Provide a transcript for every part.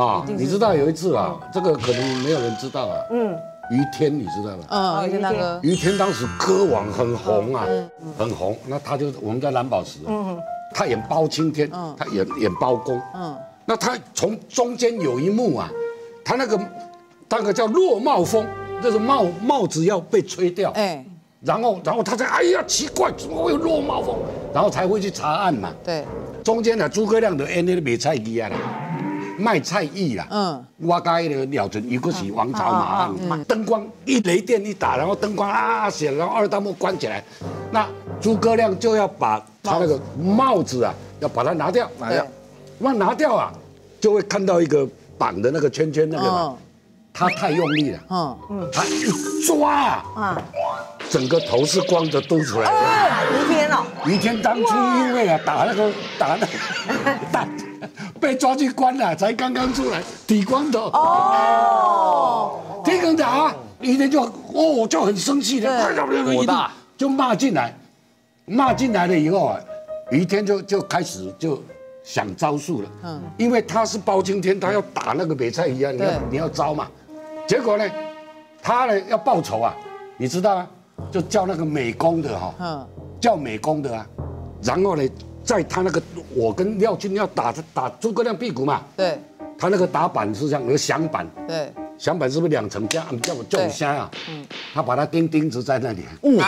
啊，你知道有一次啊，这个可能没有人知道啊。于天你知道吗？ 于天大哥。 于天当时歌王很红啊，很红。那他就我们在蓝宝石，他演包青天，他演包公，那他从中间有一幕啊，他那个叫落帽风，就是帽子要被吹掉，然后他才哎呀奇怪，怎么会有落帽风？然后才会去查案嘛。 对， 中间呢，诸葛亮就演那个卖菜鸡啊啦，卖菜艺啦。我甲那个廖准，一个是王朝马汉，灯光一雷电一打，然后灯光闪，然后二弹幕关起来，那诸葛亮就要把他那个帽子啊，要把它拿掉。那拿掉啊，就会看到一个绑的那个圈圈那个嘛。他太用力了，他一抓整个头是光着凸出来的。 于天哦， 于天当初因为打那个被抓去关了，才刚刚出来，剃光头。剃光头啊，于天就很生气的，火大就骂进来了以后啊，于天就开始就想招数了。因为他是包青天，他要打那个美菜一样，你要招嘛。结果呢，他呢要报仇啊，你知道吗？就叫那个美工的叫美工的啊，然后呢，在他那个我跟廖军要打诸葛亮屁股嘛，对，他那个打板是这样，有个响板，对，响板是不是2层加？叫我重虾啊，他把它钉子在那里，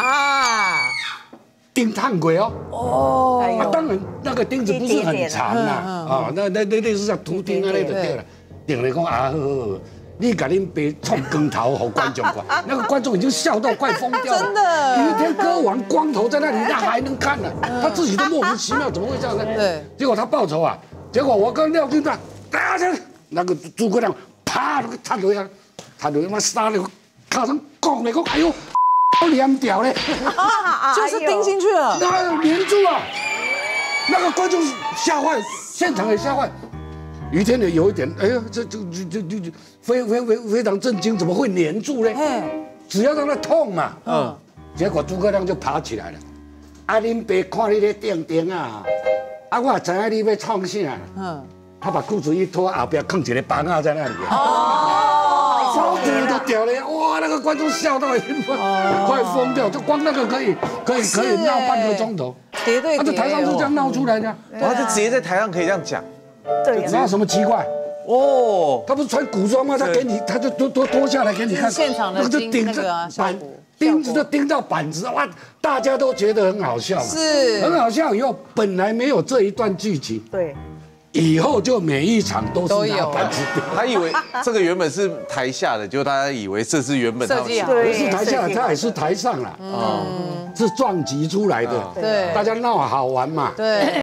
钉炭鬼哦，当然那个钉子不是很长啊，那类似像图钉啊那的对了，顶了讲啊呵。你把恁爸冲光头给观众看，那个观众已经笑到快疯掉了。真的，于天歌王光头在那里，那还能看呢？他自己都莫名其妙，怎么会这样呢？对。结果他报仇啊，结果我跟廖军打，那个诸葛亮啪那个插落呀，插落他妈杀了，卡成讲来讲，哎呦，好凉掉嘞， 就是钉进去了， 那连住啊，那个观众吓坏，现场也吓坏。于天呢有一点，哎呀，这非常震惊，怎么会黏住呢？只要让他痛嘛。结果诸葛亮就爬起来了。恁爸看你咧钉啊，我知影你要创啥。他把裤子一脱，后边放一个棒啊在那里。超掉都掉了，哇！那个观众笑到快疯掉，就光那个可以闹半个钟头。叠对叠。他在台上就这样闹出来的。 他就直接在台上可以这样讲。 对，哪有什么奇怪？他不是穿古装吗？他给你，他就脱下来给你看。 现场的那个顶着板， 钉子就钉到板子，哇！大家都觉得很好笑，是很好笑。以后本来没有这一段剧情，对，以后就每一场都是拿板子钉。 他以为这个原本是台下的，就大家以为这是原本设计好， 不是台下，他也是台上了，是撞击出来的，对，大家闹好玩嘛，对。